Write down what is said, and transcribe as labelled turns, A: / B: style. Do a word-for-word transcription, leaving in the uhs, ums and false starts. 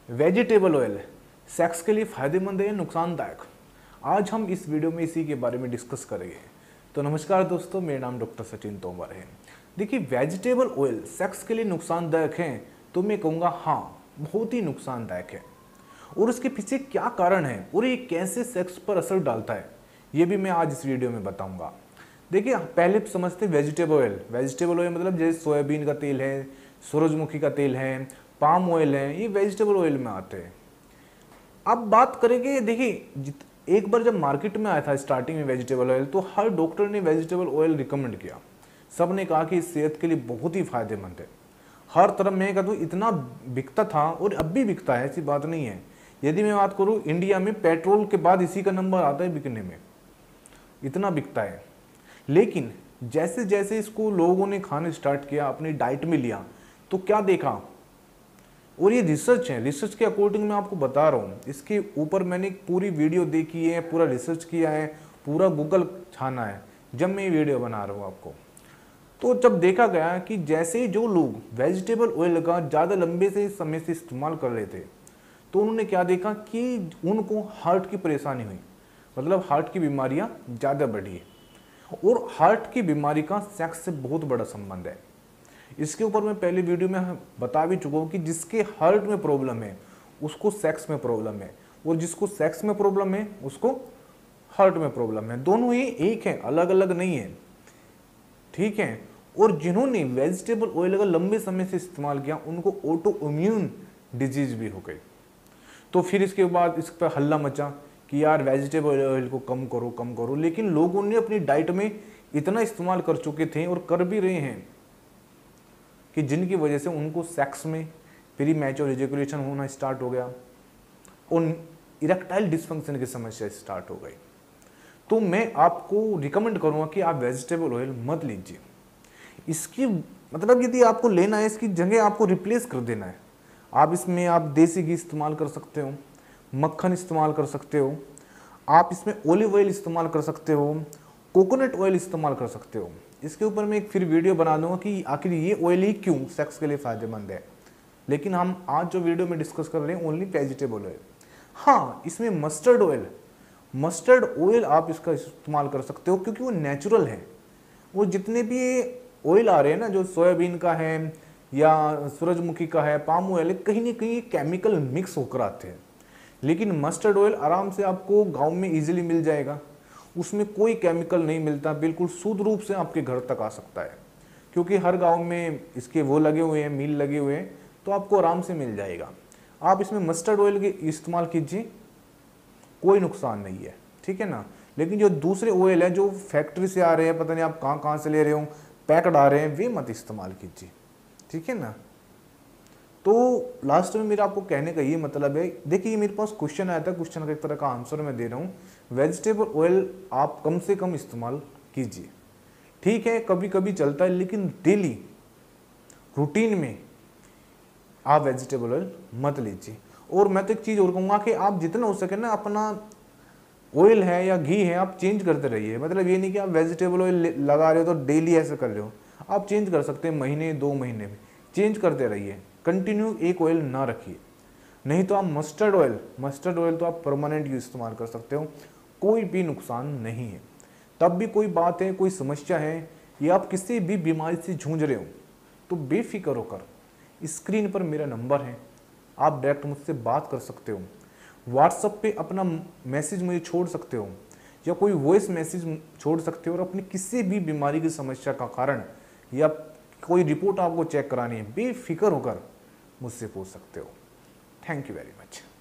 A: Vegetable oil sex के लिए फायदेमंद है या नुकसानदायक? आज हम इस वीडियो में इसी के बारे में डिस्कस करेंगे। तो नमस्कार दोस्तों, मेरा नाम डॉक्टर सचिन तोमर है। देखिए, वेजिटेबल ऑयल सेक्स के लिए नुकसानदायक है तो मैं कहूँगा हाँ, बहुत ही नुकसानदायक है। और उसके पीछे क्या कारण है और ये कैसे सेक्स पर असर डालता है, ये भी मैं आज इस वीडियो में बताऊंगा। देखिए, पहले समझते वेजिटेबल ऑयल। वेजिटेबल ऑयल मतलब जैसे सोयाबीन का तेल है, सूरजमुखी का तेल है, पाम ऑयल है, ये वेजिटेबल ऑयल में आते हैं। अब बात करेंगे, देखिए एक बार जब मार्केट में आया था स्टार्टिंग में वेजिटेबल ऑयल, तो हर डॉक्टर ने वेजिटेबल ऑयल रिकमेंड किया। सब ने कहा कि सेहत के लिए बहुत ही फायदेमंद है। हर तरफ मैं कहता हूँ इतना बिकता था और अब भी बिकता है, ऐसी बात नहीं है। यदि मैं बात करूँ, इंडिया में पेट्रोल के बाद इसी का नंबर आता है बिकने में, इतना बिकता है। लेकिन जैसे जैसे इसको लोगों ने खाने स्टार्ट किया, अपनी डाइट में लिया, तो क्या देखा, और ये रिसर्च है, रिसर्च के अकॉर्डिंग मैं आपको बता रहा हूँ। इसके ऊपर मैंने पूरी वीडियो देखी है, पूरा रिसर्च किया है, पूरा गूगल छाना है जब मैं ये वीडियो बना रहा हूँ आपको। तो जब देखा गया कि जैसे जो लोग वेजिटेबल ऑयल का ज़्यादा लंबे से समय से इस्तेमाल कर रहे थे, तो उन्होंने क्या देखा कि उनको हार्ट की परेशानी हुई, मतलब हार्ट की बीमारियाँ ज़्यादा बढ़ी। और हार्ट की बीमारी का सेक्स से बहुत बड़ा संबंध है। इसके ऊपर मैं पहले वीडियो में बता भी चुका हूँ कि जिसके हार्ट में प्रॉब्लम है उसको सेक्स में प्रॉब्लम है, और जिसको सेक्स में प्रॉब्लम है उसको हार्ट में प्रॉब्लम है। दोनों ही एक है, अलग अलग नहीं है, ठीक है। और जिन्होंने वेजिटेबल ऑयल का लंबे समय से इस्तेमाल किया, उनको ऑटो इम्यून डिजीज भी हो गई। तो फिर इसके बाद इस पर हल्ला मचा कि यार वेजिटेबल ऑयल को कम करो कम करो। लेकिन लोगों ने अपनी डाइट में इतना इस्तेमाल कर चुके थे और कर भी रहे हैं कि जिनकी वजह से उनको सेक्स में प्री मैच्योर इजैकुलेशन होना स्टार्ट हो गया और इरेक्टाइल डिसफंक्शन की समस्या स्टार्ट हो गई। तो मैं आपको रिकमेंड करूंगा कि आप वेजिटेबल ऑयल मत लीजिए। इसकी मतलब यदि आपको लेना है, इसकी जगह आपको रिप्लेस कर देना है। आप इसमें आप देसी घी इस्तेमाल कर सकते हो, मक्खन इस्तेमाल कर सकते हो, आप इसमें ऑलिव ऑयल इस्तेमाल कर सकते हो, कोकोनट ऑयल इस्तेमाल कर सकते हो। इसके ऊपर मैं एक फिर वीडियो बना दूंगा कि आखिर ये ऑयल ही क्यों सेक्स के लिए फ़ायदेमंद है। लेकिन हम आज जो वीडियो में डिस्कस कर रहे हैं ओनली वेजिटेबल ऑयल। हाँ, इसमें मस्टर्ड ऑयल मस्टर्ड ऑयल आप इसका इस्तेमाल कर सकते हो, क्योंकि वो नेचुरल है। वो जितने भी ऑयल आ रहे हैं ना, जो सोयाबीन का है या सूरजमुखी का है, पाम ऑयल है, कहीं ना कहीं केमिकल मिक्स होकर आते हैं। लेकिन मस्टर्ड ऑयल आराम से आपको गाँव में ईजिली मिल जाएगा, उसमें कोई केमिकल नहीं मिलता, बिल्कुल शुद्ध रूप से आपके घर तक आ सकता है। क्योंकि हर गांव में इसके वो लगे हुए हैं, मिल लगे हुए हैं, तो आपको आराम से मिल जाएगा। आप इसमें मस्टर्ड ऑयल के इस्तेमाल कीजिए, कोई नुकसान नहीं है, ठीक है ना। लेकिन जो दूसरे ऑयल है जो फैक्ट्री से आ रहे हैं, पता नहीं आप कहाँ कहाँ से ले रहे हो, पैक्ड आ रहे हैं, वे मत इस्तेमाल कीजिए, ठीक है ना। तो लास्ट में मेरा आपको कहने का ये मतलब है, देखिए मेरे पास क्वेश्चन आया था, क्वेश्चन का एक तरह का आंसर मैं दे रहा हूँ। वेजिटेबल ऑयल आप कम से कम इस्तेमाल कीजिए, ठीक है, कभी कभी चलता है, लेकिन डेली रूटीन में आप वेजिटेबल ऑयल मत लीजिए। और मैं तो एक चीज़ और कहूँगा कि आप जितना हो सके ना, अपना ऑयल है या घी है आप चेंज करते रहिए। मतलब ये नहीं कि आप वेजिटेबल ऑयल लगा रहे हो तो डेली ऐसे कर रहे हो, आप चेंज कर सकते हैं, महीने दो महीने में चेंज करते रहिए, कंटिन्यू एक ऑयल ना रखिए। नहीं तो आप मस्टर्ड ऑयल मस्टर्ड ऑयल तो आप परमानेंट यूज इस्तेमाल कर सकते हो, कोई भी नुकसान नहीं है। तब भी कोई बात है, कोई समस्या है, या आप किसी भी बीमारी से जूझ रहे हो, तो बेफिक्र होकर स्क्रीन पर मेरा नंबर है, आप डायरेक्ट मुझसे बात कर सकते हो। व्हाट्सएप पे अपना मैसेज मुझे छोड़ सकते हो, या कोई वॉइस मैसेज छोड़ सकते हो, और अपनी किसी भी बीमारी की समस्या का कारण या कोई रिपोर्ट आपको चेक करानी है, बेफिक्र होकर मुझसे पूछ सकते हो। Thank you very much.